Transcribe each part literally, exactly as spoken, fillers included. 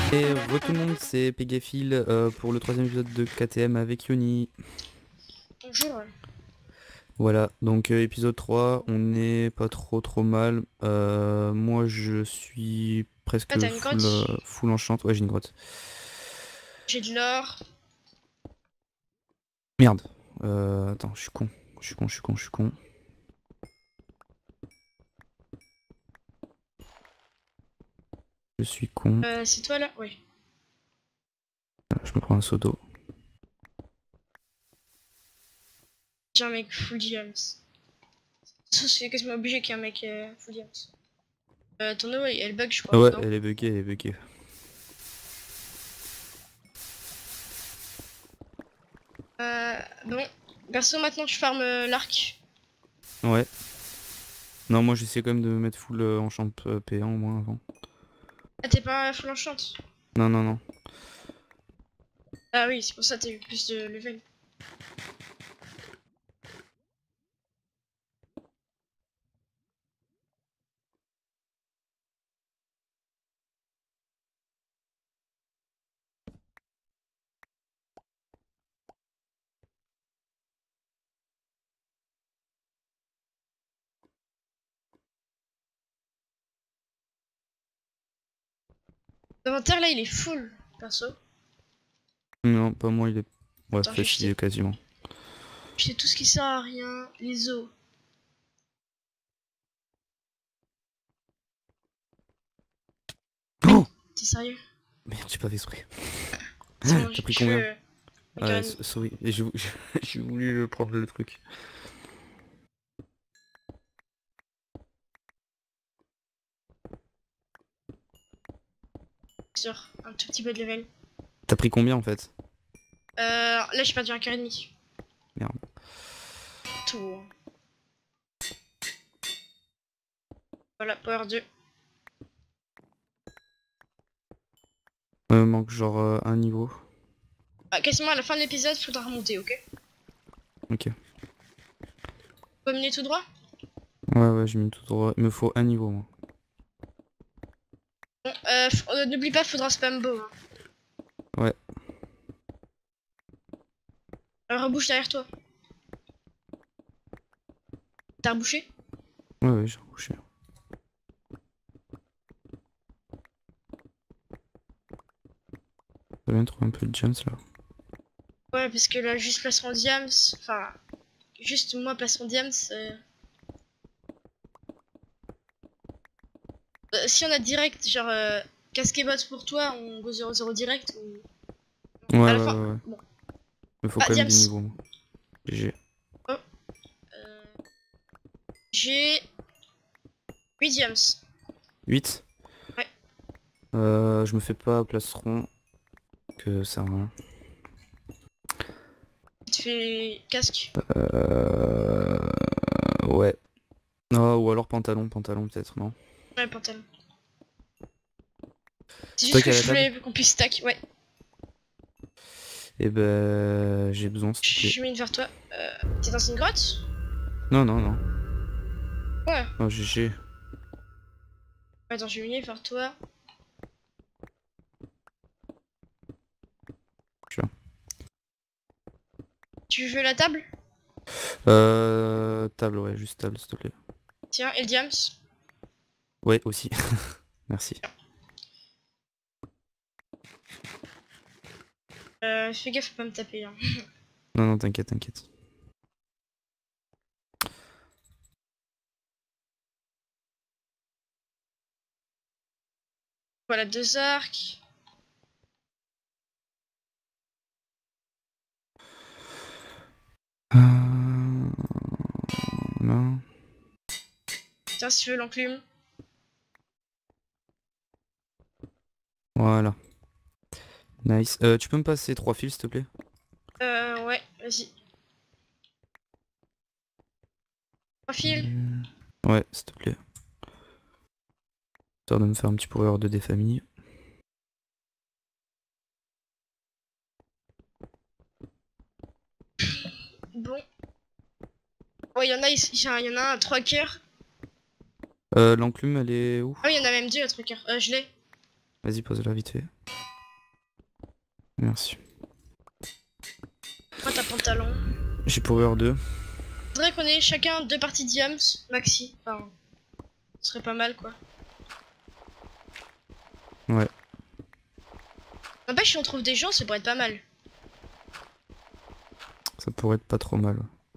Et re tout le monde, c'est Pegafil euh, pour le troisième épisode de K T M avec Yoni. Bonjour. Voilà, donc euh, épisode trois, on n'est pas trop trop mal. Euh, moi je suis Ah, presque t'as une full, grotte? euh, full enchant. Ouais, j'ai une grotte. J'ai de l'or. Merde. Euh, attends, je suis con. Je suis con, je suis con, je suis con. Je suis con. Euh, c'est toi là? Oui. Je me prends un seau d'eau. J'ai un mec full diams. C'est quasiment obligé qu'il y ait un mec euh, full diams. Euh, ton eau, elle bug, je Ah crois, ouais, non? elle est buggée, elle est buggée. Euh, bon. Perso, maintenant, je farme euh, l'arc. Ouais. Non, moi j'essaie quand même de mettre full euh, enchant euh, P un au moins avant. Ah, t'es pas full enchant? Non, non, non. Ah oui, c'est pour ça que t'as eu plus de level. L'inventaire, là, il est full, perso. Non, pas moi, il est... Ouais, Attends, je vais facile jeter. quasiment. Jeter tout ce qui sert à rien. Les os. Oh T'es sérieux? Merde, j'ai pas fait exprès. C'est bon, T'as je pris je fais combien? euh, ma Ouais, carène. s- sorry, et j'ai vou- j'ai voulu prendre le truc. Sur un tout petit peu de level. T'as pris combien en fait? Euh, là, j'ai perdu un cœur et demi. Merde. Tout. Voilà, power deux. Euh, manque genre euh, un niveau. Ah, quasiment à la fin de l'épisode, faudra remonter, ok? Ok. Faut mener tout droit? Ouais, ouais, j'ai mis tout droit. Il me faut un niveau, moi. Bon, euh, f- euh, n'oublie pas, faudra spam bow. Hein. Ouais. Euh, rebouche derrière toi. T'as rebouché? Ouais, ouais, j'ai rebouché. Ça vient de trouver un peu de gems là. Ouais, parce que là, juste placement diams, enfin, juste moi placement diams. Euh... Euh, si on a direct, genre euh, casqué bot pour toi, on go zéro zéro direct ou. Ouais, À ouais, la ouais, fin. ouais. Bon. Il me faut Ah, quand même diams. des niveaux, moi. G G. Oh. Euh... J'ai huit diams. huit. Ouais. Euh, je me fais pas plastron. Que ça sert à rien. Tu te fais casque. Euh... Ouais. Oh, ou alors pantalon, pantalon peut-être, non? Ouais, pantalon. C'est C'est toi juste qui que as je la table? voulais qu'on puisse stack, ouais. Eh ben... J'ai besoin, s'il te plaît. Je mets une vers toi. Euh, T'es dans une grotte? Non, non, non. Ouais. Non, G G. Attends, je vais venir vers toi. Je suis là. Tu veux la table? Euh... Table, ouais, juste table, s'il te plaît. Tiens, et le diams? Ouais, aussi. Merci. Euh, fais gaffe, faut pas me taper. Hein. Non, non, t'inquiète, t'inquiète. Voilà, deux arcs. Euh... Là. Tiens, si tu veux l'enclume. Voilà. Nice. Euh, tu peux me passer trois fils, s'il te plaît? Euh, ouais, vas-y. Profil. Ouais, s'il te plaît. Histoire de me faire un petit pourreur de des familles. Bon. Ouais, il y en a, il y en a un à trois cœurs. Euh, l'enclume, elle est où? Ah oui, il y en a même deux à trois cœurs. Euh, je l'ai. Vas-y, pose-la vite fait. Merci. Prends ta pantalon. J'ai power deux. Faudrait qu'on ait chacun deux parties de diams, maxi. Enfin, ce serait pas mal quoi. Ouais. N'empêche, si on trouve des gens, ça pourrait être pas mal. Ça pourrait être pas trop mal.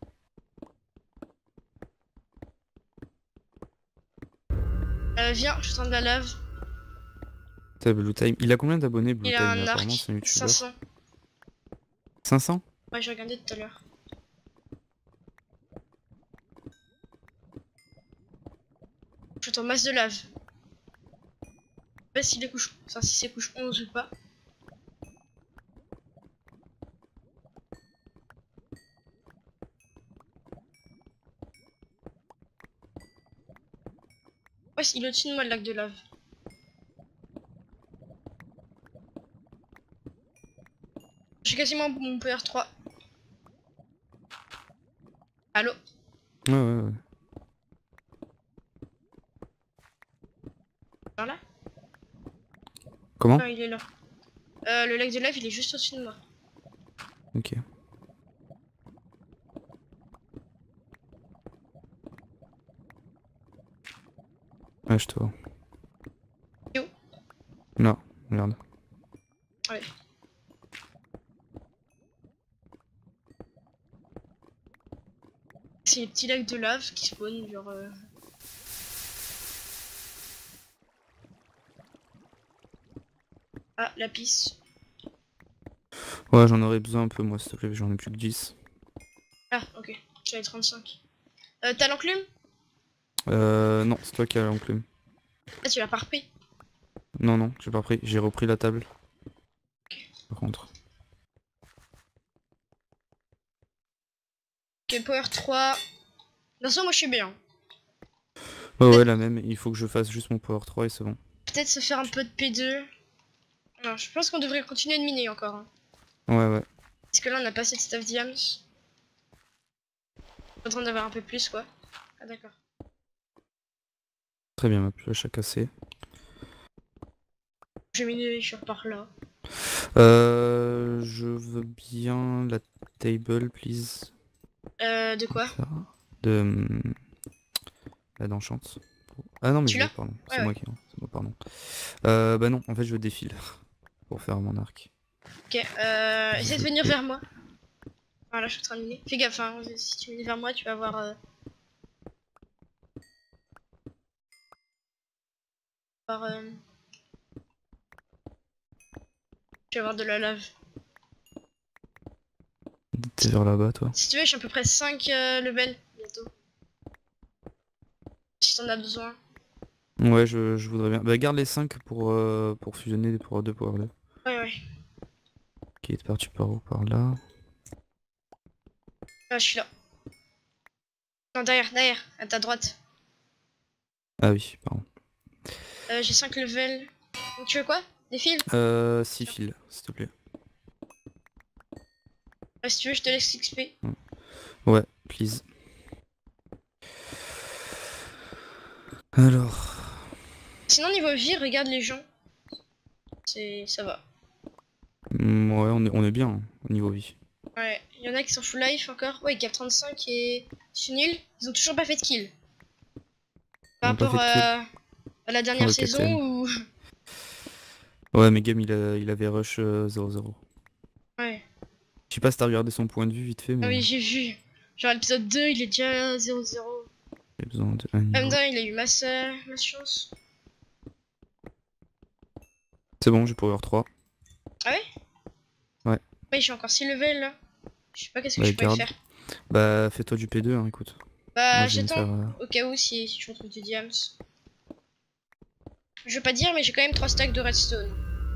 Euh, viens, je tends de la lave. T'as Blue Time. Il a combien d'abonnés Blue Il Time? a un Apparemment, arc. c'est un youtubeur. cinq cents. cinq cents? Ouais, j'ai regardé tout à l'heure. Je tends masse de lave. Je sais pas s'il est couche. Enfin, si c'est couche onze ou pas. Ouais, il est au-dessus de moi le lac de lave. J'ai quasiment mon P R trois. Allô? Ouais, ouais, ouais. Par là? Comment? Non, il est là. Euh, le lac de lave, il est juste au-dessus de moi. Ok. Ouais, je te vois. T'es où? Non, merde. Ouais. C'est les petits lacs de lave qui spawnent, genre. Euh... Ah, la pisse. Ouais, j'en aurais besoin un peu, moi, s'il te plaît. J'en ai plus que dix. Ah, ok. J'avais trente-cinq. Euh, t'as l'enclume? Euh, non, c'est toi qui as l'enclume. Ah, tu l'as pas repris. Non, non, j'ai pas pris. J'ai repris la table. Par contre. Ok, Power trois. Dans ce moi je suis bien. Ouais, ouais, la même. Il faut que je fasse juste mon power trois et c'est bon. Peut-être se faire un peu de P deux. Non, je pense qu'on devrait continuer de miner encore. Hein. Ouais, ouais. Parce que là, on a pas assez de stuff diams. En train d'avoir un peu plus, quoi. Ah, d'accord. Très bien, ma pioche a cassé. Je vais miner, je repars là. Euh, je veux bien la table, please. Euh, de quoi? Ça. De... hum, La d'enchante. Ah non, mais Tu je l'as? l'ai, pardon. Ouais, C'est moi ouais. qui... C'est moi, pardon. Euh, bah non, en fait, je défile. Pour faire mon arc. Ok, euh, essaie de venir vers moi. Voilà, je suis en train de miner. Fais gaffe, hein. Si tu mines vers moi, tu vas avoir... Euh... avoir euh... Tu vas avoir de la lave. T'es vers là-bas, toi. Si tu veux, je suis à peu près cinq euh, levels bientôt. Si t'en as besoin. Ouais, je, je voudrais bien. Bah, garde les cinq pour, euh, pour fusionner des power deux, power deux. Ouais, ouais. Ok, t'es parti par où? Par là. Ah, je suis là. Non, derrière, derrière, à ta droite. Ah oui, pardon. Euh, j'ai cinq levels. Donc, tu veux quoi? Des fils? Euh, six fils, s'il te plaît. Ouais, si tu veux, je te laisse X P. Ouais, please. Alors... Sinon, niveau vie, regarde les gens. C'est... ça va. mm, ouais, on est, on est bien, hein, au niveau vie. Ouais, il y en a qui sont full life encore. Ouais, cap trente-cinq et Sunil, ils ont toujours pas fait de kill. On Par n'a pas rapport fait de kill. à, à la dernière Oh, le saison capitaine. où... Ouais, mais Game, il, a, il avait rush euh, zéro zéro. Ouais. Je sais pas si t'as regardé son point de vue vite fait, Ah mais oui, j'ai vu. Genre l'épisode deux, il est déjà zéro zéro. j'ai besoin de un En même niveau. temps, il a eu masse, euh, masse chance. C'est bon, j'ai power trois. Ah ouais? Ouais. Ouais, j'ai encore six levels là. Je sais pas qu'est-ce que Bah, je pourrais garde. faire. Bah, fais-toi du P deux, hein, écoute. Moi, Bah, je vais me j'attends faire... euh, au cas où si, si je retrouve du diams. Je veux pas dire, mais j'ai quand même trois stacks de redstone.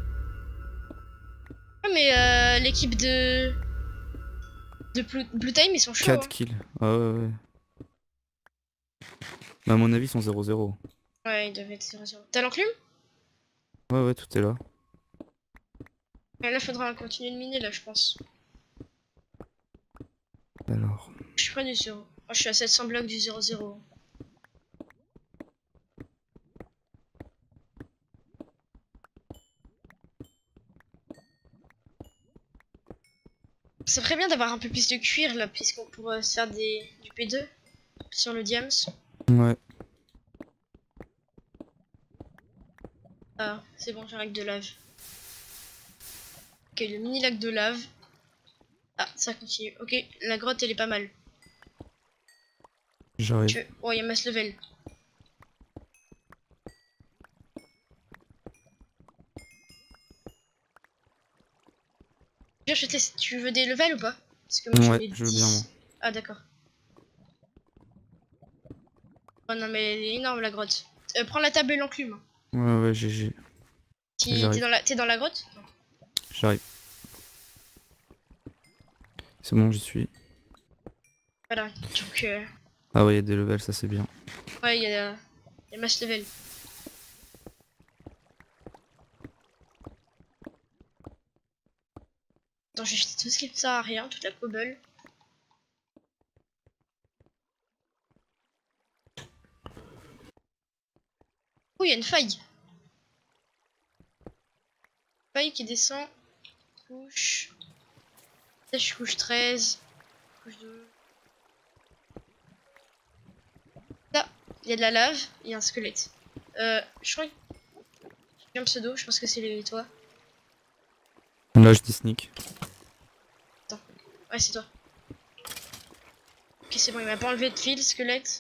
Ah, mais euh, l'équipe de... de Blue, Blue Time, ils sont chauds. quatre Hein. kills. Ah ouais, ouais. Bah, à mon avis, ils sont zéro zéro. Ouais, ils doivent être zéro zéro. T'as l'enclume? Ouais, ouais, tout est là. Ouais, là, faudra continuer de miner, là, je pense. Alors... Je suis près du zéro. Oh, je suis à sept cents blocs du zéro zéro. Ça ferait bien d'avoir un peu plus de cuir là, puisqu'on pourrait se faire des... du P deux sur le diams. Ouais. Ah, c'est bon, j'ai un lac de lave. Ok, le mini lac de lave. Ah, ça continue. Ok, la grotte elle est pas mal. J'arrive. Tu... Oh, il y a mass level. Je teste. Tu veux des levels ou pas? Parce que moi j'en Ouais, ai je veux bien moi. dix. Ah, d'accord. Oh non, mais elle est énorme la grotte. Euh, prends la table et l'enclume. Ouais, ouais, G G. T'es J'arrive. dans, la... dans la grotte? Non. J'arrive. C'est bon, j'y suis. Voilà. Donc, euh... Ah ouais, il y a des levels, ça c'est bien. ouais, il y a, il y a mass level. Attends, j'ai jeté tout ce qui ne sert à rien, toute la cobble. Oh, il y a une faille. Faille qui descend. Couche. Sèche couche treize. Couche deux. Là, il y a de la lave. Il y a un squelette. Euh, je crois que j'ai un pseudo. Je pense que c'est les toi. Là, je dis sneak. Attends. Ouais, c'est toi. Ok, c'est bon, il m'a pas enlevé de fil, squelette.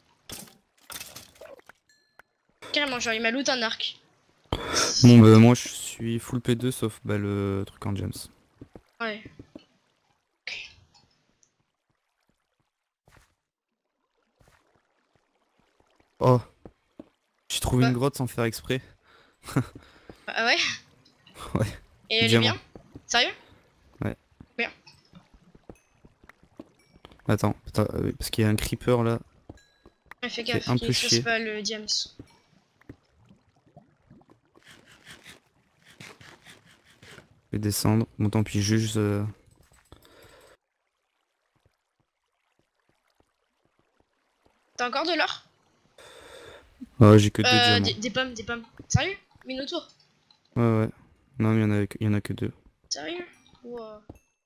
Carrément, genre, il m'a loot un arc. Bon, bah moi je suis full P deux sauf bah, le truc en gems. Ouais. Ok. Oh, j'ai trouvé Quoi? une grotte sans faire exprès. Ah ouais? Ouais, Et elle est diamant. bien? Sérieux? Ouais. Bien. Attends, attends, euh, parce qu'il y a un creeper là. Ouais, fais Fait gaffe, un qu'il peu explose chier. pas le diams. Je vais descendre. Bon, tant pis, juge. Euh... T'as encore de l'or? Oh, j'ai que deux Euh, diamants. des, des pommes, des pommes. Sérieux? Mine autour. Ouais, ouais. Non, mais il y en a, que- il y en a que deux. Sérieux? Wow.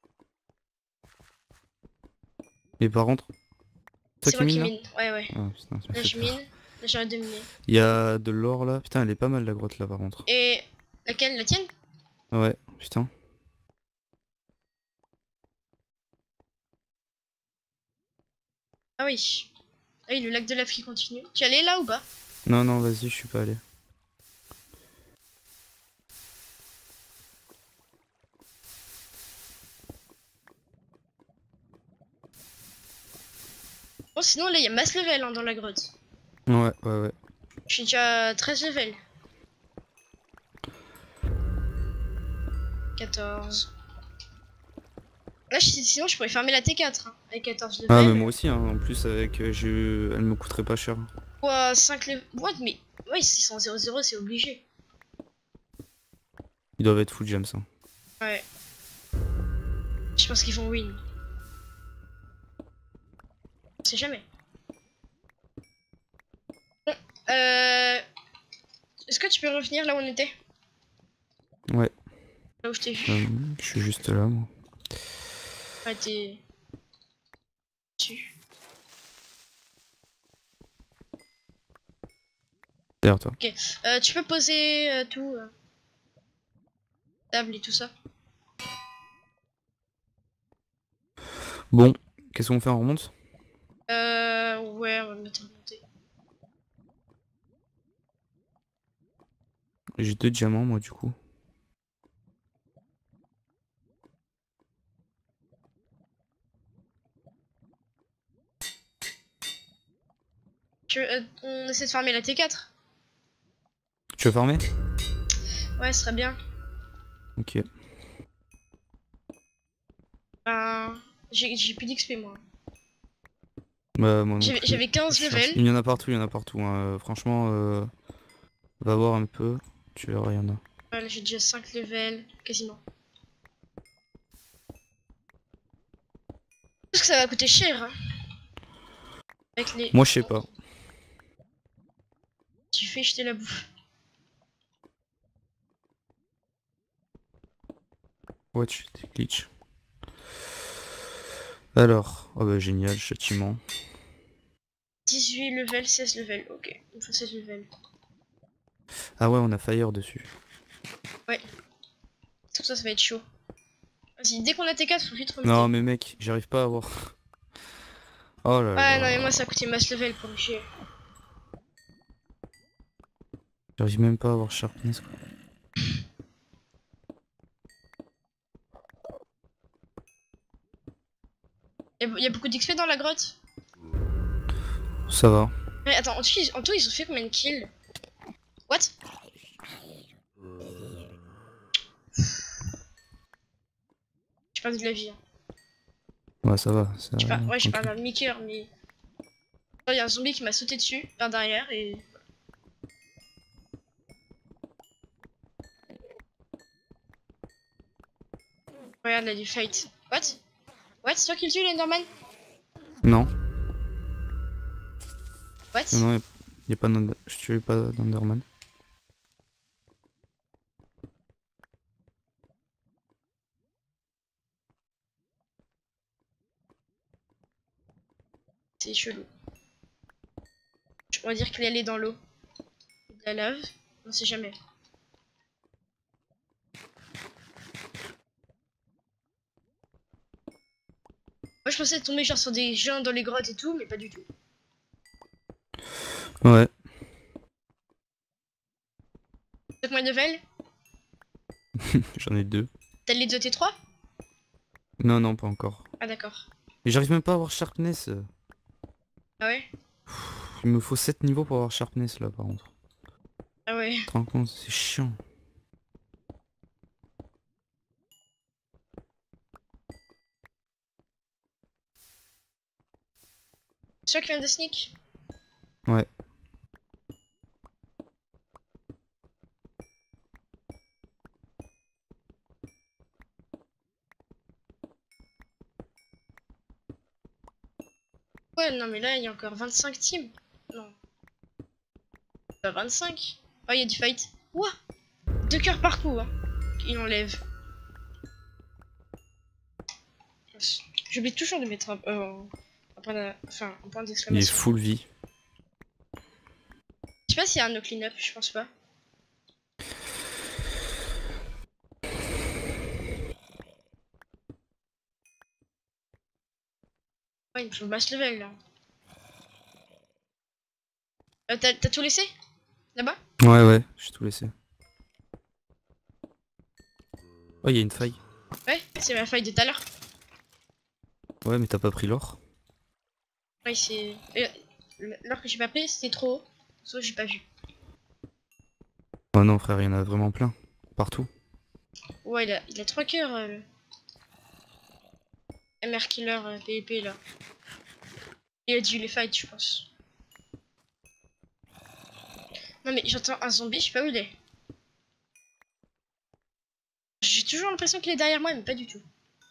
Et par contre, toi C'est qui moi qui mine là? mine. Ouais, ouais. Ah putain, ça me Là, fait je mine. peur. Là, j'arrête de miner. Il y a de l'or là. Putain, elle est pas mal la grotte là par contre. Et laquelle? La tienne? Ouais, putain. Ah oui. Ah oui, le lac de lave qui continue. Tu es allé là ou pas? Non, non, vas-y, je suis pas allé. Bon, sinon, là, il y a mass level hein, dans la grotte. Ouais, ouais, ouais. Je suis déjà à treize level. quatorze. Là, je- sinon, je pourrais fermer la T quatre hein, avec quatorze Ah, mais level. moi aussi, hein. En plus, avec. Euh, j'ai- elle me coûterait pas cher. Quoi, cinq level. What? Mais. Ouais, s'ils sont zéro zéro, c'est obligé. Ils doivent être full gems. Hein. Ouais. Je pense qu'ils vont win. On sait jamais. Bon, euh... Est-ce que tu peux revenir là où on était? Ouais. Là où je t'ai Euh, vu. je suis juste là, moi. Ah, t'es... dessus. Derrière toi. Ok. Euh, tu peux poser euh, tout. Euh, table et tout ça. Bon, qu'est-ce qu'on fait? On remonte? Euh... Ouais, on va mettre remonter. J'ai deux diamants, moi, du coup. Tu veux, euh, on essaie de farmer la T quatre? Tu veux farmer? Ouais, ce serait bien. Ok. Ben... J'ai j'ai plus d'X P moi. Bah, moi non J'avais plus. j'avais quinze Je cherche. levels. Il y en a partout, il y en a partout. Hein. Euh, franchement, euh, va voir un peu. Tu verras, il y en a. Voilà, j'ai déjà cinq levels. Quasiment. Parce que ça va coûter cher, hein. Avec les... Moi, je sais pas. Tu fais jeter la bouffe. Ouais, tu des glitch. Alors, oh bah génial, châtiment. dix-huit level, seize level. Ok, il faut seize level. Ah ouais, on a Fire dessus. Ouais. Tout ça, ça va être chaud. Vas-y, dès qu'on a T quatre, faut vite Non remonter. mais mec, j'arrive pas à avoir... Oh là Ouais, non, mais là. moi, ça a coûté masse level pour me chier. J'arrive même pas à avoir Sharpness quoi. Y'a y a beaucoup d'X P dans la grotte? Ça va. Mais attends, en tout, ils, en tout, ils ont fait combien de kills? What? J'ai perdu de la vie. Hein. Ouais, ça va. Ça... J'ai pas, ouais, j'ai pas tranquille. un demi-cœur, mais. Il y a un zombie qui m'a sauté dessus, par derrière, et. Regarde là, du fight. What? What? C'est toi qui le tue, l'Enderman? Non, What? non, non, y a, y a pas d'Under- je tuais pas d'Enderman. C'est chelou. On va dire qu'il allait dans l'eau. De la lave. On sait jamais. Moi je pensais tomber genre sur des gens dans les grottes et tout, mais pas du tout. Ouais. T'as combien de level? J'en ai deux. T'as les deux T trois? Non, non, pas encore. Ah d'accord. Et j'arrive même pas à avoir Sharpness. Ah ouais? Il me faut sept niveaux pour avoir Sharpness là par contre. Ah ouais. Tu te rends compte, c'est chiant. C'est toi qui viens de sneak? Ouais. Ouais, non mais là il y a encore vingt-cinq teams. Non. Pas vingt-cinq. Oh, il y a du fight. Ouah! Deux cœurs par coup, hein. Il enlève. J'oublie toujours de mettre un, euh, un point d'a- enfin, un point Il est d'exclamation. full vie. Je sais pas s'il y a un no clean up, je pense pas. Ouais, il me faut le mass level là. Euh, T'as t'as tout laissé? Là-bas? Ouais, ouais, j'ai tout laissé. Oh, il y a une faille. Ouais, c'est ma faille de tout à l'heure. Ouais, mais t'as pas pris l'or. Ouais, c'est. euh, L'heure que j'ai pas pris, c'était trop haut. Sauf que j'ai pas vu. Oh non, frère, il y en a vraiment plein. Partout. Ouais, il a, il a trois cœurs. Euh, le M R Killer euh, P V P là. Il a dû les fight, je pense. Non, mais j'entends un zombie, je sais pas où il est. J'ai toujours l'impression qu'il est derrière moi, mais pas du tout.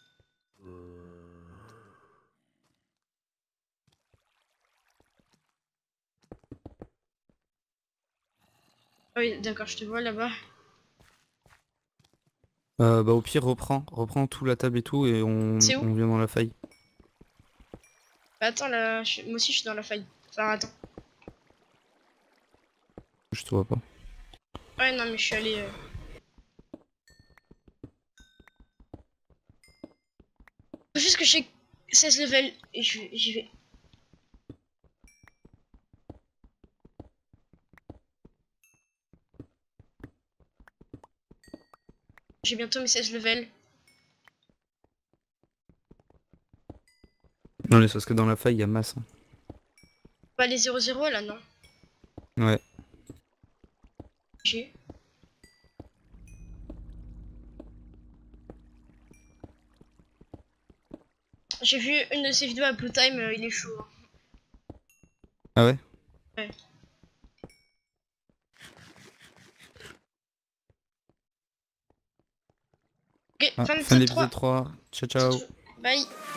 Ah oui, d'accord, je te vois là-bas. Euh, bah au pire, reprends. Reprends tout la table et tout et on, C'est où? on vient dans la faille. Bah, attends, là, je- moi aussi je suis dans la faille. Enfin, attends. Je te vois pas. Ouais, non, mais je suis allé. Euh... Faut juste que j'ai seize level et je- j'y vais. J'ai bientôt mes seize levels. Non, mais c'est parce que dans la faille, il y a masse. Hein. Pas les zéro zéro là, non. Ouais. J'ai. J'ai vu une de ses vidéos à Blue Time, euh, il est chaud. Hein. Ah ouais? Ouais. Ok, Ah, fin de fin de l'épisode l'épisode trois. trois. Ciao, ciao. Bye.